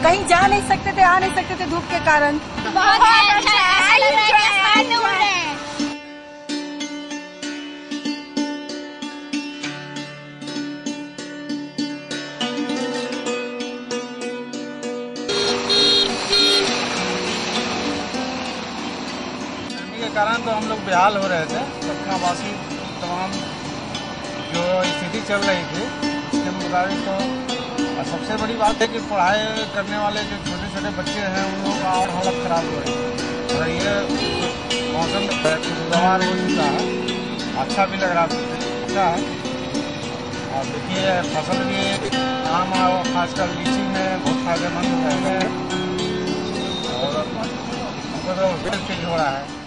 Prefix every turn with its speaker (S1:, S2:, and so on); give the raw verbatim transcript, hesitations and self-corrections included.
S1: कहीं जा नहीं सकते थे, आ नहीं सकते थे धूप के कारण।
S2: बहुत अच्छा है, लग रहा है आसमान में उड़ रहे हैं।
S3: गर्मी के कारण तो हम लोग बेहाल हो रहे थे। पटनावासी तमाम जो स्थिति चल रही थी उसके मुताबिक तो सबसे बड़ी बात है कि पढ़ाई करने वाले जो छोटे छोटे बच्चे हैं उन लोगों का और हालत खराब हो रही है। और ये मौसम खुशगवार हो चुका है, अच्छा भी लग रहा अच्छा है। और देखिए फसल भी आम और खासकर लीची में बहुत फायदेमंद है और हमको तो बेल फील हो रहा है।